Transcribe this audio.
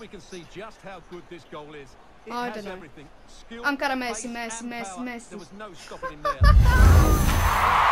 can see just how good this goal is. It I has don't know. everything. Skill, Encara, pace Messi. and power. Messi. There was no stopping him there.